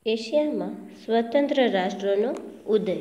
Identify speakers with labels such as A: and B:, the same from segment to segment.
A: એશિયામાં સ્વતંત્ર રાષ્ટ્રોનો ઉદય,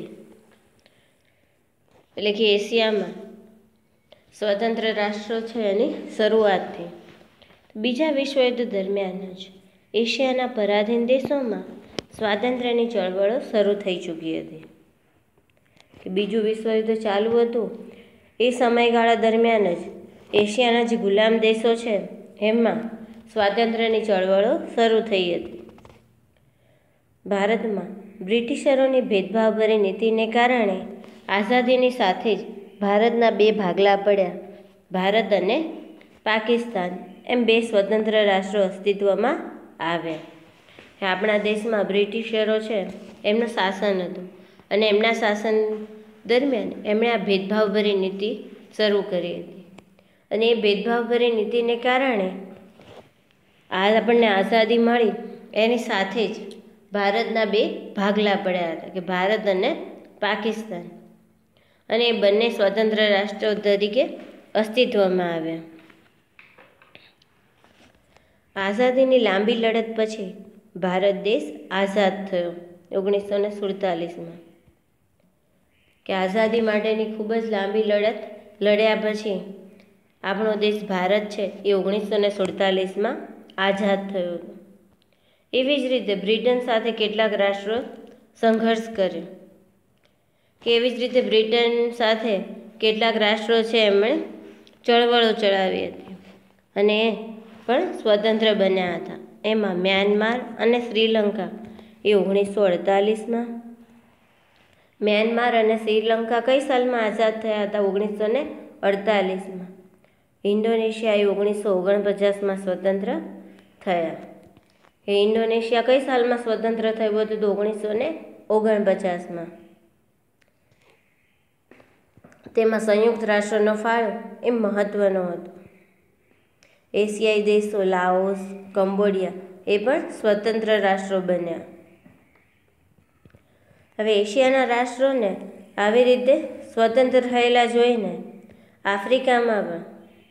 A: એટલે કે એશિયામાં સ્વતંત્ર રાષ્ટ્રો છે એની શરૂઆતથી બીજા વિશ્વયુદ્ધ દરમિયાન જ એશિયાના પરાધીન દેશોમાં સ્વાતંત્ર્યની ચળવળો શરૂ થઈ ચૂકી હતી. કે બીજું વિશ્વયુદ્ધ ચાલુ હતું એ સમયગાળા દરમિયાન જ એશિયાના જે ગુલામ દેશો છે એમાં સ્વાતંત્ર્યની ચળવળો શરૂ થઈ હતી. ભારતમાં બ્રિટિશરોની ભેદભાવભરી નીતિને કારણે આઝાદીની સાથે જ ભારતના બે ભાગલા પડ્યા. ભારત અને પાકિસ્તાન એમ બે સ્વતંત્ર રાષ્ટ્રો અસ્તિત્વમાં આવ્યા. આપણા દેશમાં બ્રિટિશરો છે એમનું શાસન હતું અને એમના શાસન દરમિયાન એમણે આ ભેદભાવભરી નીતિ શરૂ કરી હતી અને એ ભેદભાવભરી નીતિને કારણે આપણને આઝાદી મળી એની સાથે જ ભારતના બે ભાગલા પડ્યા હતા કે ભારત અને પાકિસ્તાન, અને એ બંને સ્વતંત્ર રાષ્ટ્રો તરીકે અસ્તિત્વમાં આવ્યા. આઝાદીની લાંબી લડત પછી ભારત દેશ આઝાદ થયો 1947માં. કે આઝાદી માટેની ખૂબ જ લાંબી લડત લડ્યા પછી આપણો દેશ ભારત છે એ 1947માં આઝાદ થયો હતો. એવી જ રીતે બ્રિટન સાથે કેટલાક રાષ્ટ્રો સંઘર્ષ કર્યો, કે એવી જ રીતે બ્રિટન સાથે કેટલાક રાષ્ટ્રો છે એમણે ચળવળો ચલાવી હતી અને એ પણ સ્વતંત્ર બન્યા હતા. એમાં મ્યાનમાર અને શ્રીલંકા એ 1948માં, મ્યાનમાર અને શ્રીલંકા કઈ સાલમાં આઝાદ થયા હતા? 1948માં. ઇન્ડોનેશિયા એ 1949માં સ્વતંત્ર થયા. એ ઇન્ડોનેશિયા કઈ સાલમાં સ્વતંત્ર થયું હતું? તો 1949માં. તેમાં સંયુક્ત રાષ્ટ્રનો ફાળો એ મહત્વનો હતો. એશિયાઈ દેશો લાઓસ, કંબોડિયા એ પણ સ્વતંત્ર રાષ્ટ્રો બન્યા. હવે એશિયાના રાષ્ટ્રોને આવી રીતે સ્વતંત્ર થયેલા જોઈને આફ્રિકામાં પણ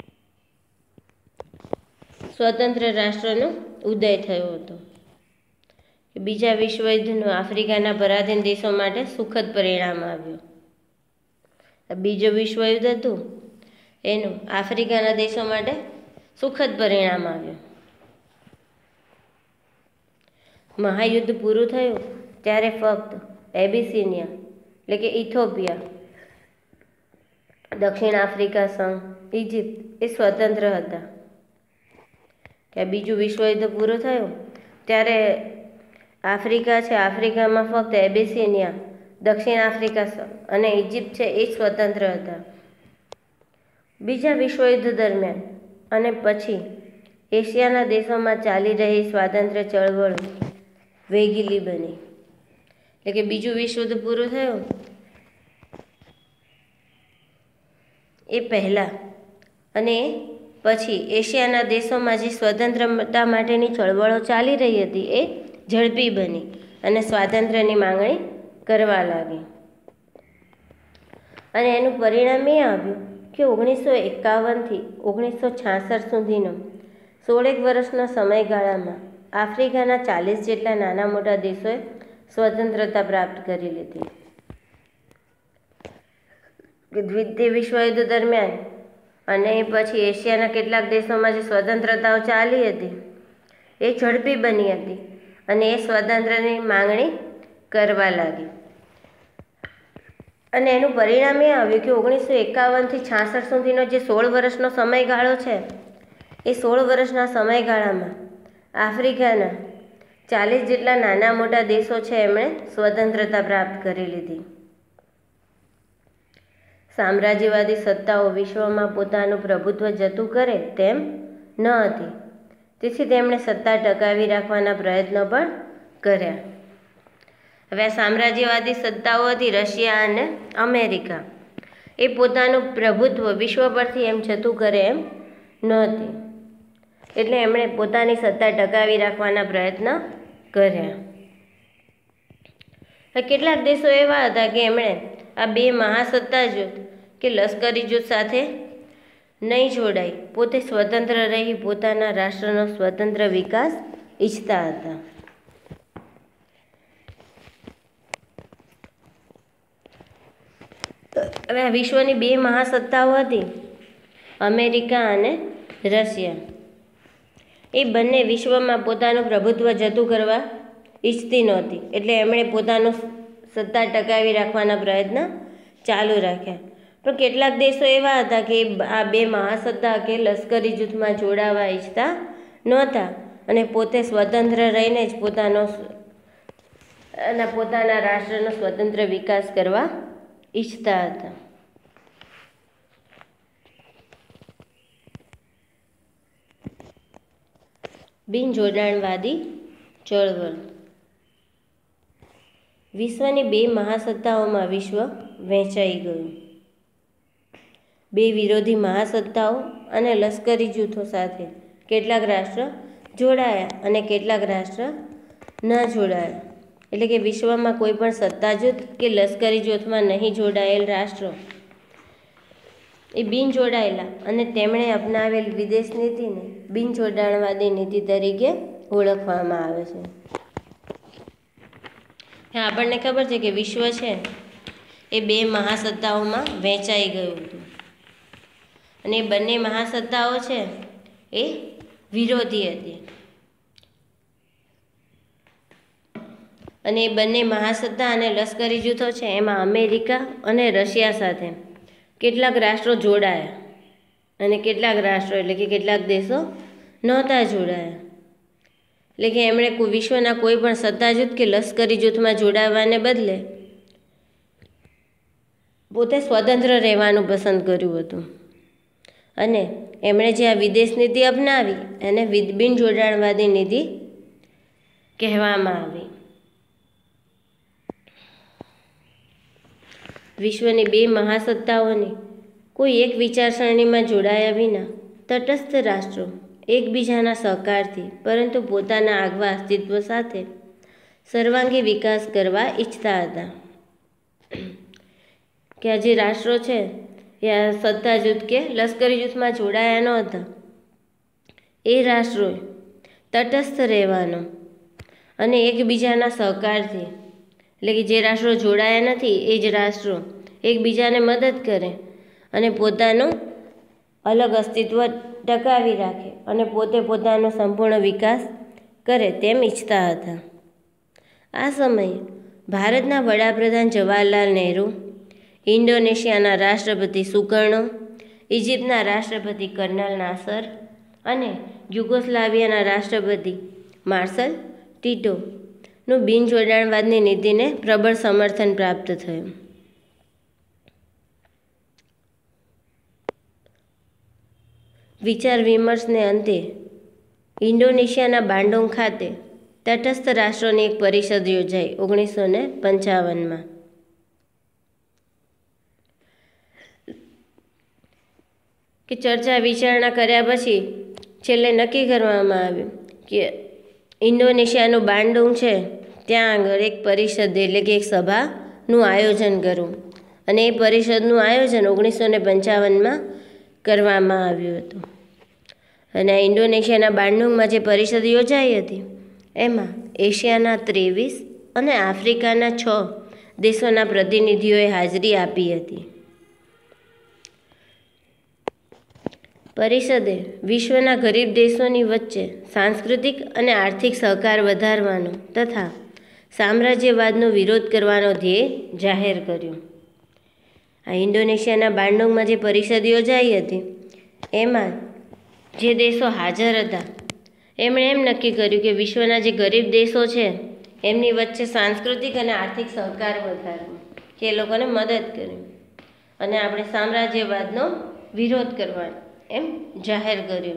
A: સ્વતંત્ર રાષ્ટ્રનો ઉદય થયો હતો. બીજા વિશ્વયુદ્ધનું આફ્રિકાના પરાધીન દેશો માટે સુખદ પરિણામ આવ્યું. બીજો વિશ્વયુદ્ધ હતું એનું આફ્રિકાના દેશો માટે સુખદ પરિણામ આવ્યું. મહાયુદ્ધ પૂરું થયું ત્યારે ફક્ત એબિસિનિયા એટલે કે ઇથોપિયા, દક્ષિણ આફ્રિકા સંઘ, ઇજિપ્ત એ સ્વતંત્ર હતા. કે બીજું વિશ્વયુદ્ધ પૂરું થયું ત્યારે આફ્રિકા છે, આફ્રિકામાં ફક્ત એબિસિનિયા, દક્ષિણ આફ્રિકા સંઘ અને ઇજિપ્ત છે એ સ્વતંત્ર હતા. બીજા વિશ્વયુદ્ધ દરમિયાન અને પછી એશિયાના દેશોમાં ચાલી રહી સ્વાતંત્ર્ય ચળવળો વેગીલી બની. એટલે કે બીજું વિશ્વયુદ્ધ પૂરું થયું એ પહેલાં અને પછી એશિયાના દેશોમાં જે સ્વતંત્રતા માટેની ચળવળો ચાલી રહી હતી એ ઝડપી બની અને સ્વાતંત્ર્યની માંગણી કરવા લાગી. અને એનું પરિણામ એ આવ્યું કે 1951થી 1966 સુધીનો 16 વર્ષના સમયગાળામાં આફ્રિકાના 40 જેટલા નાના મોટા દેશોએ સ્વતંત્રતા પ્રાપ્ત કરી લીધી. દ્વિતીય વિશ્વયુદ્ધ દરમિયાન અને પછી એશિયાના કેટલાક દેશોમાં જે સ્વતંત્રતાઓ ચાલી હતી એ ઝડપી બની હતી અને એ સ્વતંત્રની માંગણી કરવા લાગી. અને એનું પરિણામ એ આવ્યું કે 1951થી 66 સુધીનો જે 16 વર્ષનો સમયગાળો છે એ 16 વર્ષના સમયગાળામાં આફ્રિકાના 40 જેટલા નાના મોટા દેશો છે એમણે સ્વતંત્રતા પ્રાપ્ત કરી લીધી. સામ્રાજ્યવાદી સત્તાઓ વિશ્વમાં પોતાનું પ્રભુત્વ જતું કરે તેમ ન હતી, તેથી તેમણે સત્તા ટકાવી રાખવાના પ્રયત્નો પણ કર્યા. હવે આ સામ્રાજ્યવાદી સત્તાઓ હતી રશિયા અને અમેરિકા, એ પોતાનું પ્રભુત્વ વિશ્વ પરથી એમ જતું કરે એમ નહોતી, એટલે એમણે પોતાની સત્તા ટકાવી રાખવાના પ્રયત્ન કર્યા. કેટલાક દેશો એવા હતા કે એમણે આ બે મહાસત્તા જૂથ કે લશ્કરી જૂથ સાથે નહીં જોડાઈ, પોતે સ્વતંત્ર રહી પોતાના રાષ્ટ્રનો સ્વતંત્ર વિકાસ ઈચ્છતા હતા. તો હવે આ વિશ્વની બે મહાસત્તાઓ હતી, અમેરિકા અને રશિયા. એ બંને વિશ્વમાં પોતાનું પ્રભુત્વ જતું કરવા ઈચ્છતી નહોતી, એટલે એમણે પોતાનું સત્તા ટકાવી રાખવાના પ્રયત્ન ચાલુ રાખ્યા. પણ કેટલાક દેશો એવા હતા કે આ બે મહાસત્તા કે લશ્કરી જૂથમાં જોડાવા ઈચ્છતા નહોતા અને પોતે સ્વતંત્ર રહીને જ પોતાના રાષ્ટ્રનો સ્વતંત્ર વિકાસ કરવા ઈચ્છતા હતા. બિનજોડાણવાદી ચળવળ. વિશ્વની બે મહાસત્તાઓમાં વિશ્વ વહેંચાઈ ગયું. બે વિરોધી મહાસત્તાઓ અને લશ્કરી જૂથો સાથે કેટલાક રાષ્ટ્ર જોડાયા અને કેટલાક રાષ્ટ્ર ન જોડાયા. એટલે કે વિશ્વમાં કોઈ પણ સત્તા જૂથ કે લશ્કરી જૂથમાં નહીં જોડાયેલ રાષ્ટ્રો એ બિનજોડાયેલા અને તેમણે અપનાવેલ વિદેશ નીતિને બિનજોડાણવાદી નીતિ તરીકે ઓળખવામાં આવે છે. આપણને ખબર છે કે વિશ્વ છે એ બે મહાસત્તાઓમાં વહેંચાઈ ગયું હતું અને એ બંને મહાસત્તાઓ છે એ વિરોધી હતી અને એ બંને મહાસત્તા અને લશ્કરી જૂથો છે એમાં અમેરિકા અને રશિયા સાથે કેટલાક રાષ્ટ્રો જોડાયા અને કેટલાક રાષ્ટ્રો એટલે કે કેટલાક દેશો નહોતા જોડાયા. એટલે કે એમણે વિશ્વના કોઈ પણ સત્તા જૂથ કે લશ્કરી જૂથમાં જોડાવાને બદલે પોતે સ્વતંત્ર રહેવાનું પસંદ કર્યું હતું અને એમણે જે આ વિદેશ નીતિ અપનાવી એને બિનજોડાણવાદી નીતિ કહેવામાં આવી. વિશ્વની બે મહાસત્તાઓની કોઈ એક વિચારસરણીમાં જોડાયા વિના તટસ્થ રાષ્ટ્રો એકબીજાના સહકારથી પરંતુ પોતાના આગવા અસ્તિત્વ સાથે સર્વાંગી વિકાસ કરવા ઈચ્છતા હતા. કે આ જે રાષ્ટ્રો છે એ આ સત્તા જૂથ કે લશ્કરી જૂથમાં જોડાયા નહોતા, એ રાષ્ટ્રોએ તટસ્થ રહેવાનો અને એકબીજાના સહકારથી, એટલે કે જે રાષ્ટ્રો જોડાયા નથી એ જ રાષ્ટ્રો એકબીજાને મદદ કરે અને પોતાનું અલગ અસ્તિત્વ ટકાવી રાખે અને પોતે પોતાનો સંપૂર્ણ વિકાસ કરે તેમ ઈચ્છતા હતા. આ સમયે ભારતના વડાપ્રધાન જવાહરલાલ નહેરુ, ઇન્ડોનેશિયાના રાષ્ટ્રપતિ સુકર્ણો, ઇજિપ્તના રાષ્ટ્રપતિ કર્નલ નાસર અને યુગોસ્લાવિયાના રાષ્ટ્રપતિ માર્શલ ટીટોનું બિનજોડાણવાદની નીતિને પ્રબળ સમર્થન પ્રાપ્ત થયું. વિચાર વિમર્શને અંતે ઇન્ડોનેશિયાના બાન્ડોંગ ખાતે તટસ્થ રાષ્ટ્રોની એક પરિષદ યોજાઈ 1955. કે ચર્ચા વિચારણા કર્યા પછી છેલ્લે નક્કી કરવામાં આવ્યું કે ઇન્ડોનેશિયાનું બાન્ડોંગ છે ત્યાં આગળ એક પરિષદ એટલે કે એક સભાનું આયોજન કરવું અને એ પરિષદનું આયોજન 1955માં કરવામાં આવ્યું હતું. અને આ ઇન્ડોનેશિયાના બાન્ડોંગમાં જે પરિષદ યોજાઈ હતી એમાં એશિયાના 23 અને આફ્રિકાના 6 દેશોના પ્રતિનિધિઓએ હાજરી આપી હતી. પરિષદે વિશ્વના ગરીબ દેશોની વચ્ચે સાંસ્કૃતિક અને આર્થિક સહકાર વધારવાનો તથા સામ્રાજ્યવાદનો વિરોધ કરવાનો ધ્યેય જાહેર કર્યો. આ ઇન્ડોનેશિયાના બાન્ડોંગમાં જે પરિષદ યોજાઈ હતી એમાં જે દેશો હાજર હતા એમણે એમ નક્કી કર્યું કે વિશ્વના જે ગરીબ દેશો છે એમની વચ્ચે સાંસ્કૃતિક અને આર્થિક સહકાર વધારવો, કે એ લોકોને મદદ કરવી અને આપણે સામ્રાજ્યવાદનો વિરોધ કરવાનો એમ જાહેર કર્યું.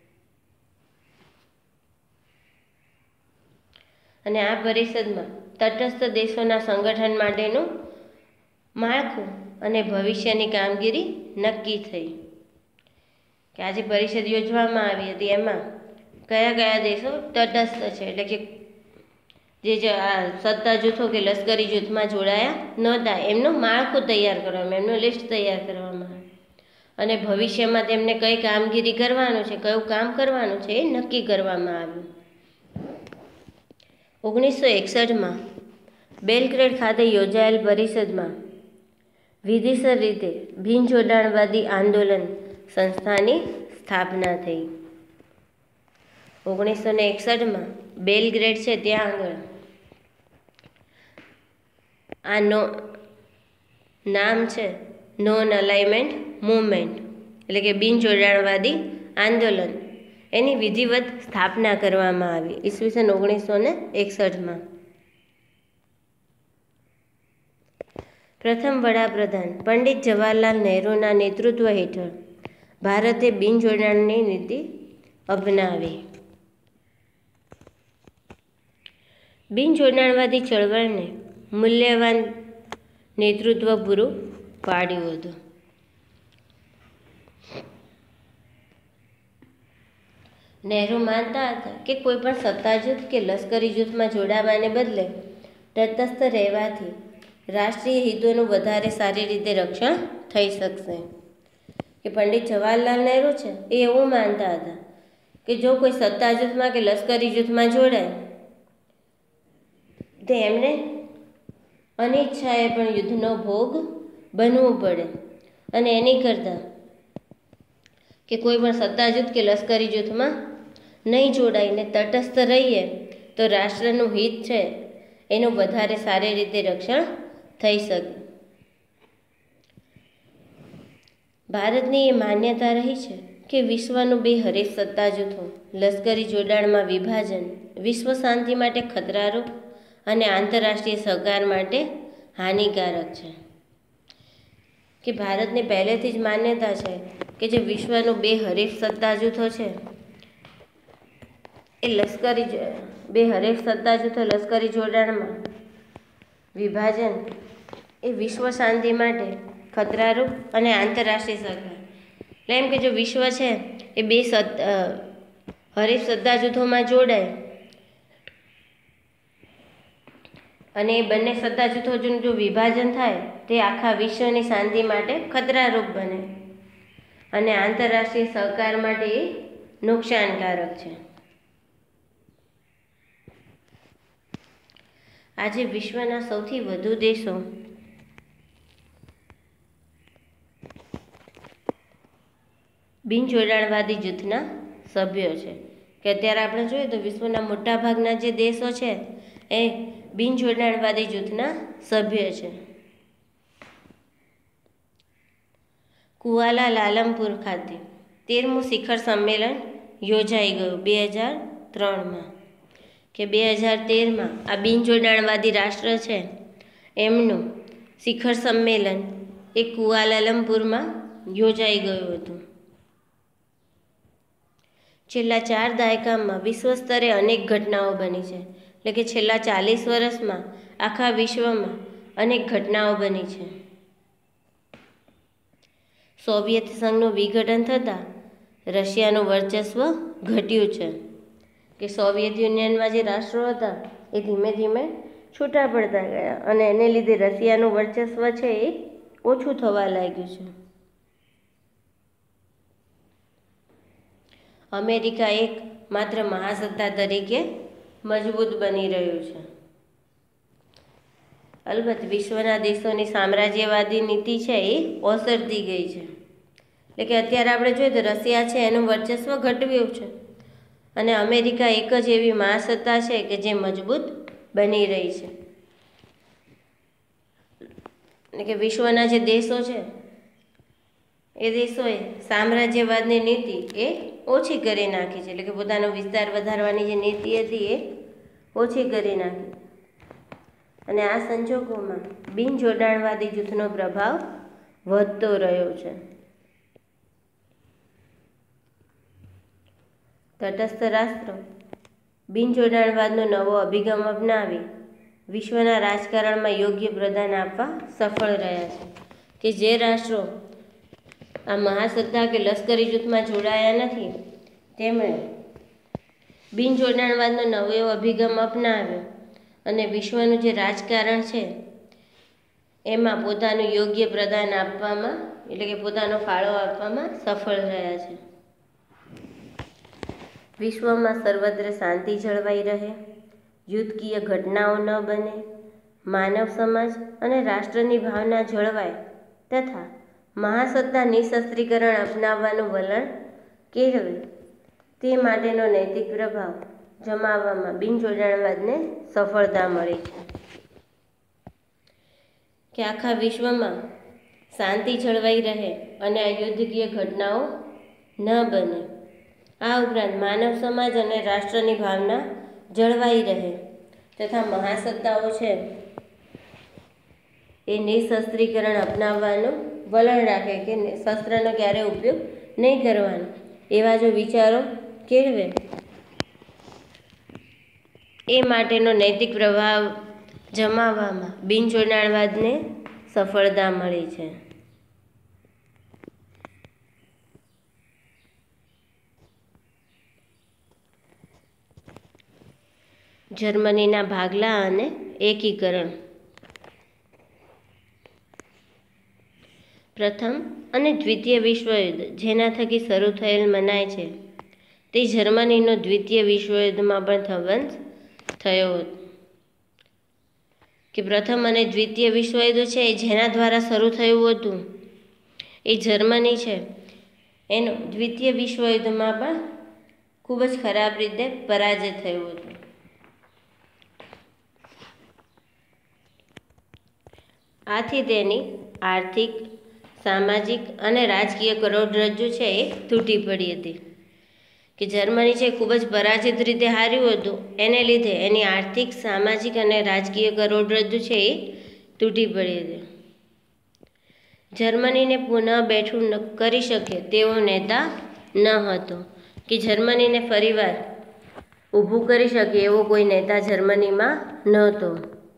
A: અને આ પરિષદમાં તટસ્થ દેશોના સંગઠન માટેનું માળખું અને ભવિષ્યની કામગીરી નક્કી થઈ. કે આજે પરિષદ યોજવામાં આવી હતી એમાં કયા કયા દેશો તટસ્થ છે, એટલે કે જે આ સત્તા જૂથો કે લશ્કરી જૂથમાં જોડાયા નહોતા એમનું માળખું તૈયાર કરવામાં, એમનું લિસ્ટ તૈયાર કરવામાં આવે અને ભવિષ્યમાં તેમને કઈ કામગીરી કરવાનું છે, કયું કામ કરવાનું છે એ નક્કી કરવામાં આવ્યું. 1961માં બેલગ્રેડ ખાતે યોજાયેલ પરિષદમાં વિધિસર રીતે બિન જોડાણવાદી આંદોલન સંસ્થાની સ્થાપના થઈ. 1961માં બેલગ્રેડ છે ત્યાં આગળ આ નામ છે નોન અલાઇનમેન્ટ મૂવમેન્ટ, એટલે કે બિન જોડાણવાદી આંદોલન, એની વિધિવત સ્થાપના કરવામાં આવી ઈસવીસન 1961માં. પ્રથમ વડાપ્રધાન પંડિત જવાહરલાલ નહેરુના નેતૃત્વ હેઠળ ભારતે બિન જોડાણની નીતિ અપનાવી. બિન જોડાણવાદી ચળવળને મૂલ્યવાન નેતૃત્વ પૂરું પાડ્યું હતું. નહેરુ માનતા હતા કે કોઈ પણ સત્તા જૂથ કે લશ્કરી જૂથમાં જોડાવાને બદલે તટસ્થ રહેવાથી રાષ્ટ્રીય હિતોનું વધારે સારી રીતે રક્ષણ થઈ શકશે. કે પંડિત જવાહરલાલ નહેરુ છે એ એવું માનતા હતા કે જો કોઈ સત્તા જૂથમાં કે લશ્કરી જૂથમાં જોડાય તો એમને અનિચ્છાએ પણ યુદ્ધનો ભોગ બનવું પડે, અને એની કરતાં કે કોઈ પણ સત્તા જૂથ કે લશ્કરી જૂથમાં નહીં જોડાઈને તટસ્થ રહીએ તો રાષ્ટ્રનું હિત છે એનું વધારે સારી રીતે રક્ષણ થઈ શકે. ભારતની એ માન્યતા રહી છે કે વિશ્વનું બે હરીફ સત્તા જૂથો લશ્કરી જોડાણમાં વિભાજન વિશ્વ શાંતિ માટે ખતરારૂપ અને આંતરરાષ્ટ્રીય સહકાર માટે હાનિકારક છે. કે ભારતની પહેલેથી જ માન્યતા છે કે જે વિશ્વનું બે હરીફ સત્તા જૂથો છે એ બે હરીફ સત્તા જૂથો લશ્કરી જોડાણમાં વિભાજન એ વિશ્વ શાંતિ માટે ખતરારૂપ અને આંતરરાષ્ટ્રીય સહકાર, એટલે એમ કે જો વિશ્વ છે એ બે હરીફ સત્તા જૂથોમાં જોડાય અને એ બંને સત્તા જૂથોનું જો વિભાજન થાય તે આખા વિશ્વની શાંતિ માટે ખતરારૂપ બને અને આંતરરાષ્ટ્રીય સહકાર માટે એ નુકસાનકારક છે. આજે વિશ્વના સૌથી વધુ દેશો બિન જોડાણવાદી જૂથના સભ્યો છે. કે અત્યારે આપણે જોઈએ તો વિશ્વના મોટાભાગના જે દેશો છે એ બિન જોડાણવાદી જૂથના સભ્ય છે. કુઆલા લાલમપુર ખાતે 13મું શિખર સંમેલન યોજાઈ ગયું 2003માં. કે 2013માં આ બિન જોડાણવાદી રાષ્ટ્ર છે એમનું શિખર સંમેલન એ કુઆલાલમપુરમાં યોજાઈ ગયું હતું. છેલ્લા 4 દાયકામાં વિશ્વ સ્તરે અનેક ઘટનાઓ બની છે, એટલે કે છેલ્લા 40 વર્ષમાં આખા વિશ્વમાં અનેક ઘટનાઓ બની છે. સોવિયત સંઘનું વિઘટન થતાં રશિયાનું વર્ચસ્વ ઘટ્યું છે. કે સોવિયત યુનિયનમાં જે રાષ્ટ્રો હતા એ ધીમે ધીમે છૂટા પડતા ગયા અને એને લીધે રશિયાનું વર્ચસ્વ છે એ ઓછું થવા લાગ્યું છે. અમેરિકા એક માત્ર મહાસત્તા તરીકે મજબૂત બની રહ્યું છે. અલબત્ત વિશ્વના દેશોની સામ્રાજ્યવાદી નીતિ છે એ ઓસરતી ગઈ છે. એટલે કે અત્યારે આપણે જોઈએ તો રશિયા છે એનું વર્ચસ્વ ઘટ્યું છે અને અમેરિકા એક જ એવી મહાસત્તા છે કે જે મજબૂત બની રહી છે. એટલે કે વિશ્વના જે દેશો છે એ દેશોએ સામ્રાજ્યવાદની નીતિ એ ઓછી કરી નાખી છે. એટલે કે પોતાનો વિસ્તાર વધારવાની જે નીતિ હતી એ ઓછી કરી નાખી અને આ સંજોગોમાં બિન જોડાણવાદી જૂથનો પ્રભાવ વધતો રહ્યો છે. તટસ્થ રાષ્ટ્રો બિન જોડાણવાદનો નવો અભિગમ અપનાવી વિશ્વના રાજકારણમાં યોગ્ય પ્રદાન આપવા સફળ રહ્યા છે. કે જે રાષ્ટ્રો આ મહાસત્તા કે લશ્કરી જૂથમાં જોડાયા નથી તેમણે બિન જોડાણવાદનો નવો એવો અભિગમ અપનાવ્યો અને વિશ્વનું જે રાજકારણ છે એમાં પોતાનું યોગ્ય પ્રદાન આપવામાં, એટલે કે પોતાનો ફાળો આપવામાં સફળ રહ્યા છે. વિશ્વમાં સર્વત્ર શાંતિ જળવાઈ રહે, યુદ્ધકીય ઘટનાઓ ન બને, માનવ સમાજ અને રાષ્ટ્રની ભાવના જળવાય તથા મહાસત્તા નિશસ્ત્રીકરણ અપનાવવાનું વલણ કેળવે તે માટેનો નૈતિક પ્રભાવ જમાવવામાં બિનજોડાણવાદને સફળતા મળી છે કે આખા વિશ્વમાં શાંતિ જળવાઈ રહે અને અયુદ્ધકીય ઘટનાઓ ન બને. આ ઉપરાંત માનવ સમાજ અને રાષ્ટ્રની ભાવના જળવાઈ રહે તથા મહાસત્તાઓ છે એ નિશસ્ત્રીકરણ અપનાવવાનું વલણ રાખે કે શસ્ત્રનો ક્યારે ઉપયોગ નહીં કરવાનો એવા જો વિચારો કેળવે એ માટેનો નૈતિક પ્રભાવ જમાવવામાં બિનજોડાણવાદને સફળતા મળી છે. જર્મનીના ભાગલા અને એકીકરણ. પ્રથમ અને દ્વિતીય વિશ્વયુદ્ધ જેના થકી શરૂ થયેલ મનાય છે તે જર્મનીનો દ્વિતીય વિશ્વયુદ્ધમાં પણ ધ્વંસ થયો હતો. કે પ્રથમ અને દ્વિતીય વિશ્વયુદ્ધ છે એ જેના દ્વારા શરૂ થયું હતું એ જર્મની છે એનો દ્વિતીય વિશ્વયુદ્ધમાં પણ ખૂબ જ ખરાબ રીતે પરાજય થયો હતો. આથી તેની આર્થિક, સામાજિક અને રાજકીય કરોડરજ્જુ છે એ તૂટી પડી હતી. કે જર્મની છે ખૂબ જ પરાજિત રીતે હાર્યું હતું એને લીધે એની આર્થિક, સામાજિક અને રાજકીય કરોડરજ્જુ છે એ તૂટી પડી હતી. જર્મનીને પુનઃ બેઠું કરી શકે તેવો નેતા ન હતો. કે જર્મનીને ફરીવાર ઊભું કરી શકે એવો કોઈ નેતા જર્મનીમાં નહોતો.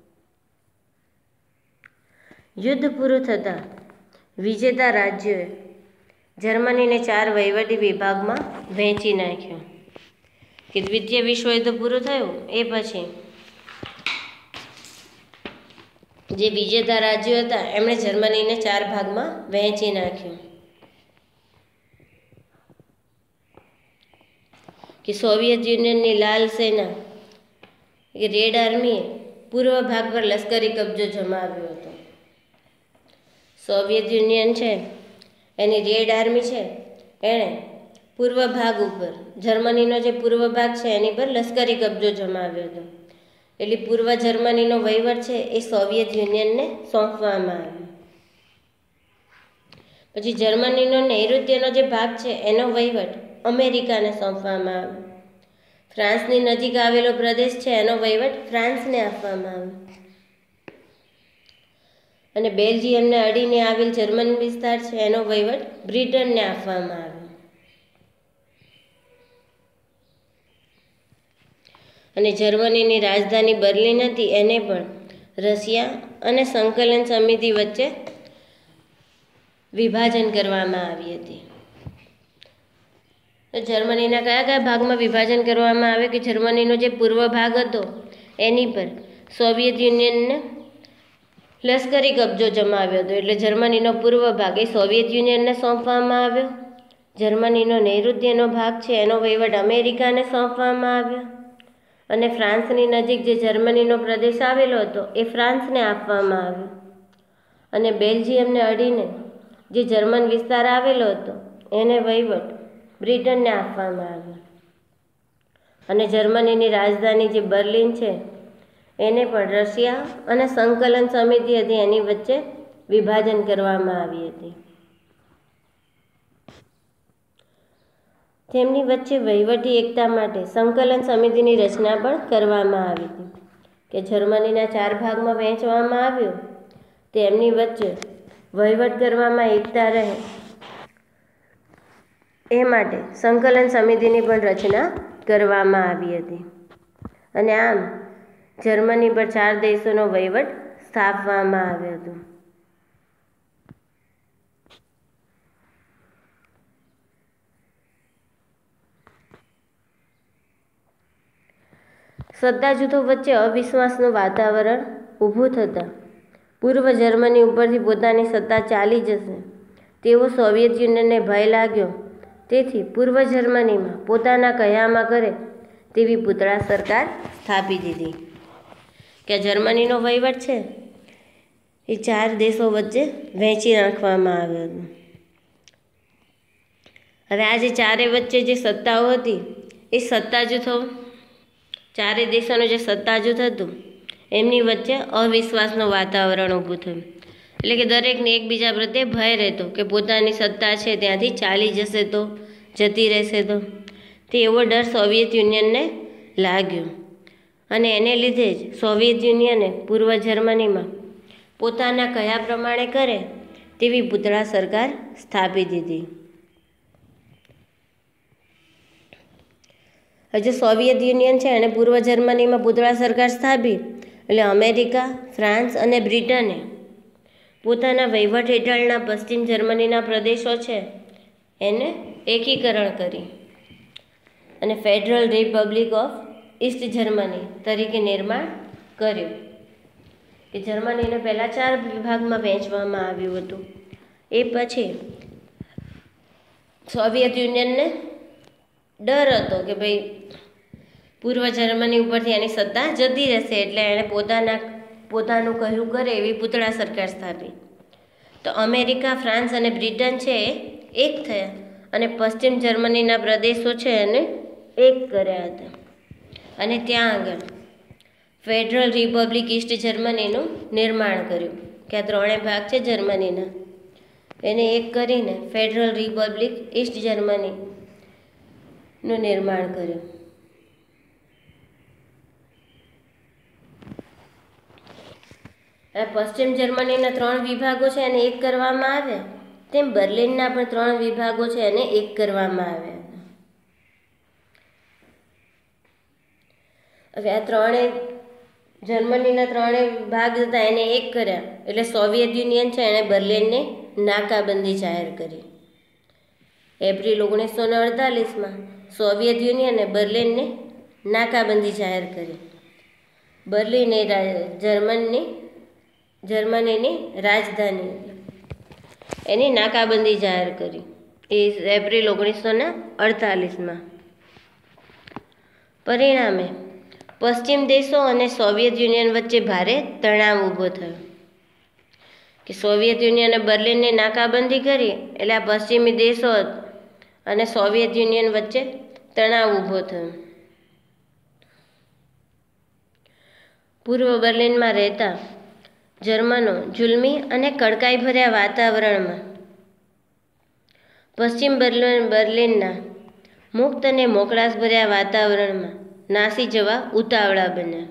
A: યુદ્ધ પૂરું થતાં વિજેતા રાજ્યોએ જર્મનીને 4 વહીવટી વિભાગમાં વહેંચી નાખ્યો. કે દ્વિતીય વિશ્વયુદ્ધ પૂરું થયું એ પછી જે વિજેતા રાજ્યો હતા એમણે જર્મનીને 4 ભાગમાં વહેંચી નાખ્યું. કે સોવિયત યુનિયનની લાલ સેના કે રેડ આર્મીએ પૂર્વ ભાગ પર લશ્કરી કબજો જમાવ્યો હતો. સોવિયત યુનિયન છે એની રેડ આર્મી છે એણે પૂર્વ ભાગ ઉપર જર્મનીનો જે પૂર્વ ભાગ છે એની પર લશ્કરી કબજો જમાવ્યો હતો. એટલે પૂર્વ જર્મનીનો વહીવટ છે એ સોવિયત યુનિયનને સોંપવામાં આવ્યો. પછી જર્મનીનો નૈઋત્યનો જે ભાગ છે એનો વહીવટ અમેરિકાને સોંપવામાં આવ્યો. ફ્રાન્સની નજીક આવેલો પ્રદેશ છે એનો વહીવટ ફ્રાન્સને આપવામાં આવ્યો. અને બેલ્જિયમને અડીને આવેલ જર્મન વિસ્તાર છે એનો વહીવટ બ્રિટનને આપવામાં આવ્યો. અને જર્મનીની રાજધાની બર્લિન હતી એને પણ રશિયા અને સંકલન સમિતિ વચ્ચે વિભાજન કરવામાં આવી હતી. તો જર્મનીના કયા કયા ભાગમાં વિભાજન કરવામાં આવે કે જર્મનીનો જે પૂર્વ ભાગ હતો એની પર સોવિયત યુનિયનને લશ્કરી કબજો જમાવ્યો હતો. એટલે જર્મનીનો પૂર્વ ભાગ એ સોવિયત યુનિયનને સોંપવામાં આવ્યો. જર્મનીનો નૈઋત્યનો ભાગ છે એનો વહીવટ અમેરિકાને સોંપવામાં આવ્યો. અને ફ્રાન્સની નજીક જે જર્મનીનો પ્રદેશ આવેલો હતો એ ફ્રાન્સને આપવામાં આવ્યો. અને બેલ્જિયમને અડીને જે જર્મન વિસ્તાર આવેલો હતો એને વહીવટ બ્રિટનને આપવામાં આવ્યો. અને જર્મનીની રાજધાની જે બર્લિન છે એને પણ રશિયા અને સંકલન સમિતિ હતી એની વચ્ચે વિભાજન કરવામાં આવી હતી. તેમની વચ્ચે વહીવટી એકતા માટે સંકલન સમિતિની રચના પણ કરવામાં આવી હતી. કે જર્મનીના 4 ભાગમાં વહેંચવામાં આવ્યું તેમની વચ્ચે વહીવટ કરવામાં એકતા રહે એ માટે સંકલન સમિતિની પણ રચના કરવામાં આવી હતી. અને આમ જર્મની પર 4 દેશોનો વહીવટ સ્થાપવામાં આવ્યો હતો. સત્તા જૂથો વચ્ચે અવિશ્વાસનું વાતાવરણ ઊભું થતાં પૂર્વ જર્મની ઉપરથી પોતાની સત્તા ચાલી જશે તેવો સોવિયત યુનિયનને ભય લાગ્યો. તેથી પૂર્વ જર્મનીમાં પોતાના કયામાં કરે તેવી પૂતળા સરકાર સ્થાપી દીધી. કે જર્મનીનો વહીવટ છે એ 4 દેશો વચ્ચે વહેંચી નાખવામાં આવ્યો હતો. હવે આ જે ચારે વચ્ચે જે સત્તાઓ હતી એ સત્તા જૂથો, ચારે દેશોનું જે સત્તા જૂથ હતું એમની વચ્ચે અવિશ્વાસનું વાતાવરણ ઊભું થયું. એટલે કે દરેકને એકબીજા પ્રત્યે ભય રહેતો કે પોતાની સત્તા છે ત્યાંથી ચાલી જશે તો, જતી રહેશે તો. તે એવો ડર સોવિયત યુનિયનને લાગ્યો અને એને લીધે જ સોવિયત યુનિયને પૂર્વ જર્મનીમાં પોતાના કયા પ્રમાણે કરે તેવી પૂતળા સરકાર સ્થાપી દીધી. હજુ સોવિયત યુનિયન છે એણે પૂર્વ જર્મનીમાં પૂતળા સરકાર સ્થાપી એટલે અમેરિકા, ફ્રાન્સ અને બ્રિટને પોતાના વહીવટ હેઠળના પશ્ચિમ જર્મનીના પ્રદેશો છે એને એકીકરણ કરી અને federal republic of east Germany તરીકે નિર્માણ કર્યું. કે જર્મનીને પહેલાં 4 વિભાગમાં વહેંચવામાં આવ્યું હતું. એ પછી સોવિયત યુનિયનને ડર હતો કે ભાઈ પૂર્વ જર્મની ઉપરથી એની સત્તા જતી રહેશે એટલે એણે પોતાનું કહ્યું કરે એવી પૂતળા સરકાર સ્થાપી. તો અમેરિકા, ફ્રાન્સ અને બ્રિટન છે એ એક થયા અને પશ્ચિમ જર્મનીના પ્રદેશો છે એને એક કર્યા હતા અને ત્યાં આગળ ફેડરલ રિપબ્લિક ઈસ્ટ જર્મનીનું નિર્માણ કર્યું. કે આ 3 ભાગ છે જર્મનીના એને એક કરીને ફેડરલ રિપબ્લિક ઈસ્ટ જર્મનીનું નિર્માણ કર્યું. પશ્ચિમ જર્મનીના 3 વિભાગો છે એને એક કરવામાં આવ્યા તેમ બર્લિનના પણ 3 વિભાગો છે એને એક કરવામાં આવ્યા. હવે આ જર્મનીના 3 ભાગ હતા એને એક કર્યા એટલે સોવિયત યુનિયન છે એણે બર્લિનને નાકાબંધી જાહેર કરી. એપ્રિલ 1948માં સોવિયત યુનિયને બર્લિનને નાકાબંધી જાહેર કરી. બર્લિન એ જર્મનીની રાજધાની એની નાકાબંધી જાહેર કરી એ એપ્રિલ 1948માં. પરિણામે પશ્ચિમ દેશો અને સોવિયત યુનિયન વચ્ચે ભારે તણાવ ઊભો થયો. કે સોવિયત યુનિયને બર્લિનની નાકાબંધી કરી એટલે આ પશ્ચિમી દેશો અને સોવિયત યુનિયન વચ્ચે તણાવ ઊભો થયો. પૂર્વ બર્લિનમાં રહેતા જર્મનો જુલ્મી અને કડકાઈભર્યા વાતાવરણમાં પશ્ચિમ બર્લિનના મુક્ત અને મોકળાશભર્યા વાતાવરણમાં નાસી જવા ઉતાવળા બન્યા.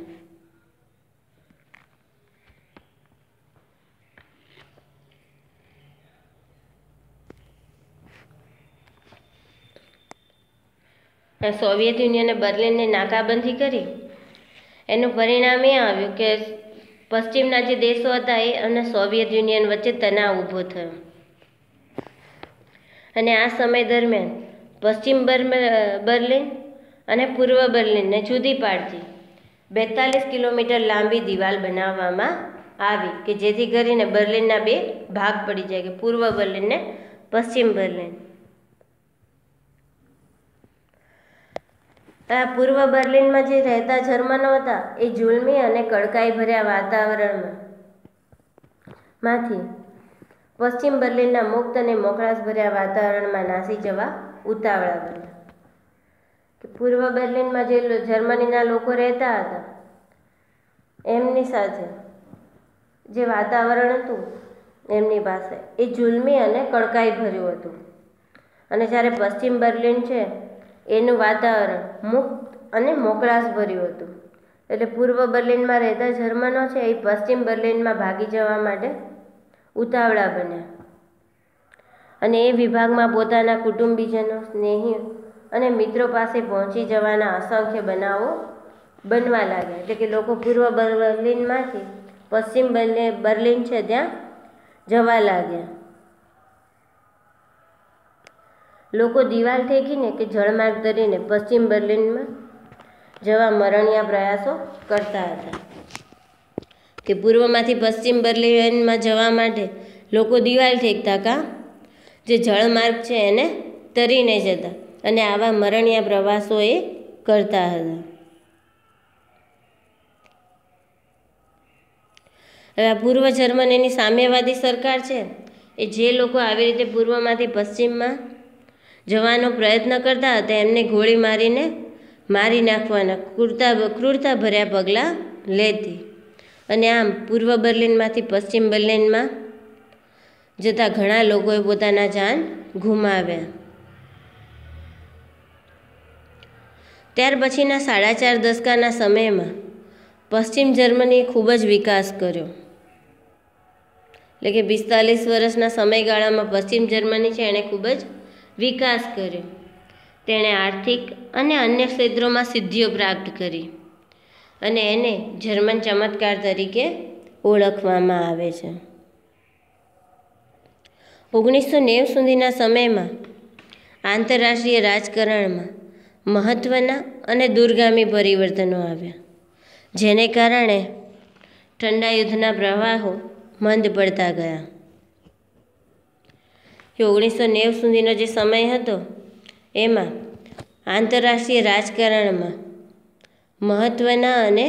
A: સોવિયત યુનિયને બર્લિનને નાકાબંધી કરી એનું પરિણામ એ આવ્યું કે પશ્ચિમના જે દેશો હતા એ અને સોવિયત યુનિયન વચ્ચે તણાવ ઊભો થયો અને આ સમય દરમિયાન પશ્ચિમ બર્લિન અને પૂર્વ બર્લિનને જુદી પાડતી 42 કિલોમીટર લાંબી દિવાલ બનાવવામાં આવી કે જેથી કરીને બર્લિનના 2 ભાગ પડી જાય કે પૂર્વ બર્લિન ને પશ્ચિમ બર્લિન. આ પૂર્વ બર્લિનમાં જે રહેતા જર્મનો હતા એ જુલ્મી અને કડકાઈ ભર્યા વાતાવરણમાં માંથી પશ્ચિમ બર્લિનના મુક્ત અને મોકળાશ ભર્યા વાતાવરણમાં નાસી જવા ઉતાવળા બન્યા. કે પૂર્વ બર્લિનમાં જે જર્મનીના લોકો રહેતા હતા એમની સાથે જે વાતાવરણ હતું એમની પાસે એ જુલ્મી અને કડકાઈ ભર્યું હતું અને જ્યારે પશ્ચિમ બર્લિન છે એનું વાતાવરણ મુક્ત અને મોકળાશ ભર્યું હતું. એટલે પૂર્વ બર્લિનમાં રહેતા જર્મનો છે એ પશ્ચિમ બર્લિનમાં ભાગી જવા માટે ઉતાવળા બન્યા અને એ વિભાગમાં પોતાના કુટુંબીજનો, સ્નેહીઓ અને મિત્રો પાસે પહોંચી જવાના અસંખ્ય બનાવો બનવા લાગ્યા. એટલે કે લોકો પૂર્વ બર્લિનમાંથી પશ્ચિમ બર્લિન છે ત્યાં જવા લાગ્યા. લોકો દિવાલ ઠેકીને કે જળમાર્ગ તરીને પશ્ચિમ બર્લિનમાં જવા મરણિયા પ્રયાસો કરતા હતા. કે પૂર્વમાંથી પશ્ચિમ બર્લિનમાં જવા માટે લોકો દિવાલ ઠેકતા કાં જે જળમાર્ગ છે એને તરીને જતા અને આવા મરણિયા પ્રવાસો એ કરતા હતા. હવે આ પૂર્વ જર્મનીની સામ્યવાદી સરકાર છે એ જે લોકો આવી રીતે પૂર્વમાંથી પશ્ચિમમાં જવાનો પ્રયત્ન કરતા હતા એમને ગોળી મારીને મારી નાખવાના ક્રૂરતા ભર્યા પગલાં લેતી, અને આમ પૂર્વ બર્લિનમાંથી પશ્ચિમ બર્લિનમાં જતા ઘણા લોકોએ પોતાના જાન ગુમાવ્યા. ત્યાર પછીના 4.5 દશકાના સમયમાં પશ્ચિમ જર્મનીએ ખૂબ જ વિકાસ કર્યો. એટલે કે 45 વર્ષના સમયગાળામાં પશ્ચિમ જર્મની છે એણે ખૂબ જ વિકાસ કર્યો. તેણે આર્થિક અને અન્ય ક્ષેત્રોમાં સિદ્ધિઓ પ્રાપ્ત કરી અને એને જર્મન ચમત્કાર તરીકે ઓળખવામાં આવે છે. 1990 સુધીના સમયમાં આંતરરાષ્ટ્રીય રાજકારણમાં મહત્ત્વના અને દૂરગામી પરિવર્તનો આવ્યા, જેને કારણે ઠંડા યુદ્ધના પ્રવાહો મંદ પડતા ગયા. 1990 સુધીનો જે સમય હતો એમાં આંતરરાષ્ટ્રીય રાજકારણમાં મહત્ત્વના અને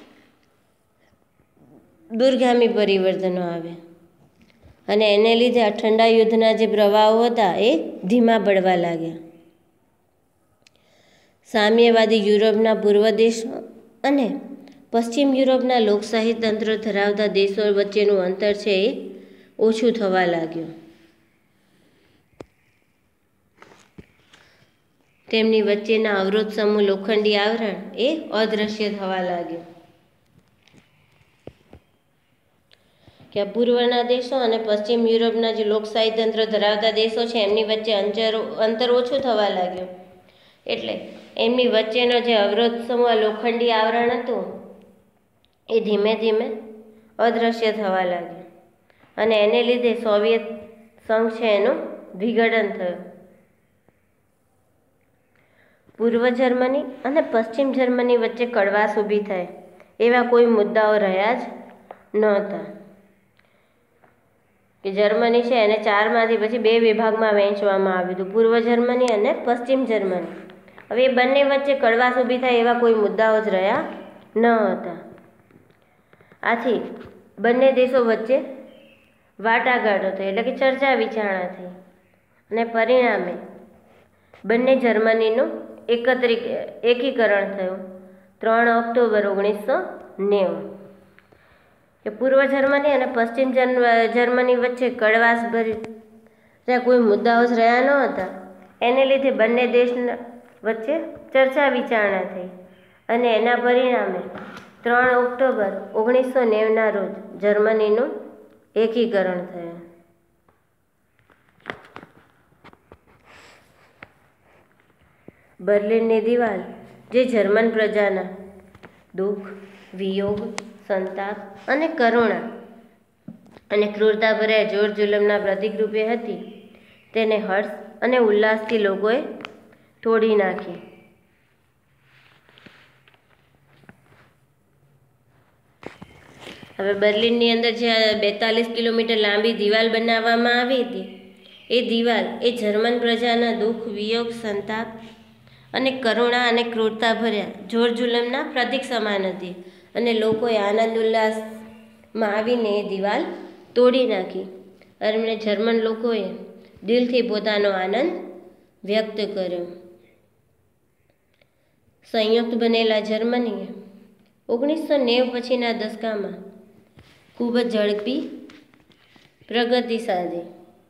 A: દૂરગામી પરિવર્તનો આવ્યા અને એને લીધે આ ઠંડા યુદ્ધના જે પ્રવાહો હતા એ ધીમા પડવા લાગ્યા. સામ્યવાદી યુરોપના પૂર્વ દેશો અને પશ્ચિમ યુરોપના લોકશાહી તંત્ર ધરાવતા દેશો વચ્ચેનું અંતર છે એ ઓછું થવા લાગ્યું. તેમની વચ્ચેના અવરોધ સમૂહ લોખંડી આવરણ એ અદૃશ્ય થવા લાગ્યું. કે પૂર્વના દેશો અને પશ્ચિમ યુરોપના જે લોકશાહી તંત્ર ધરાવતા દેશો છે એમની વચ્ચે અંતર ઓછું થવા લાગ્યું. એટલે એમની વચ્ચેનો જે અવરોધ સમૂહ લોખંડી આવરણ હતું એ ધીમે ધીમે અદૃશ્ય થવા લાગ્યું અને એને લીધે સોવિયત સંઘ છે એનું વિઘટન થયું. પૂર્વ જર્મની અને પશ્ચિમ જર્મની વચ્ચે કડવાશ ઊભી થાય એવા કોઈ મુદ્દાઓ રહ્યા જ નહોતા. કે જર્મની છે એને 4માંથી પછી 2 વિભાગમાં વહેંચવામાં આવ્યું હતું, પૂર્વ જર્મની અને પશ્ચિમ જર્મની. હવે એ બંને વચ્ચે કડવાશ ઊભી થાય એવા કોઈ મુદ્દાઓ જ રહ્યા ન હતા. આથી બંને દેશો વચ્ચે વાટાઘાટો થઈ, એટલે કે ચર્ચા વિચારણા થઈ અને પરિણામે બંને જર્મનીનું એકીકરણ થયું 3 ઓક્ટોબર 1990. કે પૂર્વ જર્મની અને પશ્ચિમ જર્મની વચ્ચે કડવાશ ભર્યા કોઈ મુદ્દાઓ જ રહ્યા ન હતા. એને લીધે બંને દેશના વચ્ચે ચર્ચા વિચારણા થઈ અને એના પરિણામે 3 ઓક્ટોબર 1990ના રોજ જર્મનીનું એકીકરણ થયું. બર્લિનની દિવાલ જે જર્મન પ્રજાના દુઃખ, વિયોગ, સંતાપ અને કરુણા અને ક્રૂરતા ભર્યા જોર જુલમના પ્રતીક રૂપે હતી, તેને હર્ષ અને ઉલ્લાસથી લોકોએ તોડી નાખી. હવે બર્લિનની અંદર જે 42 કિલોમીટર લાંબી દિવાલ બનાવવામાં આવી હતી એ દિવાલ એ જર્મન પ્રજાના દુઃખ, વિયોગ, સંતાપ અને કરુણા અને ક્રૂરતા ભર્યા જોર જુલમના પ્રતીક સમાન હતી અને લોકોએ આનંદ ઉલ્લાસમાં આવીને એ દિવાલ તોડી નાખી અને જર્મન લોકોએ દિલથી પોતાનો આનંદ વ્યક્ત કર્યો. સંયુક્ત બનેલા જર્મનીએ 1990 પછીના દશકામાં ખૂબ જ ઝડપી પ્રગતિ સાધી.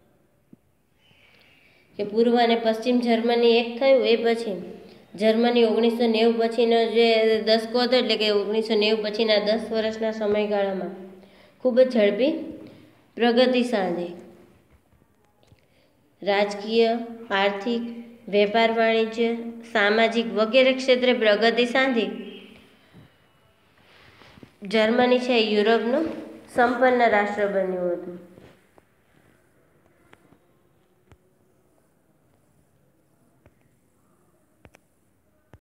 A: કે પૂર્વ અને પશ્ચિમ જર્મની એક થયું એ પછી જર્મની 1990 પછીનો જે દશકો હતો, એટલે કે 1990 પછીના 10 વર્ષના સમયગાળામાં ખૂબ જ ઝડપી પ્રગતિ સાધી. રાજકીય, આર્થિક, વેપાર વાણિજ્ય, સામાજિક વગેરે ક્ષેત્રે પ્રગતિ સાધી જર્મની છે યુરોપનું સંપન્ન રાષ્ટ્ર બન્યું હતું.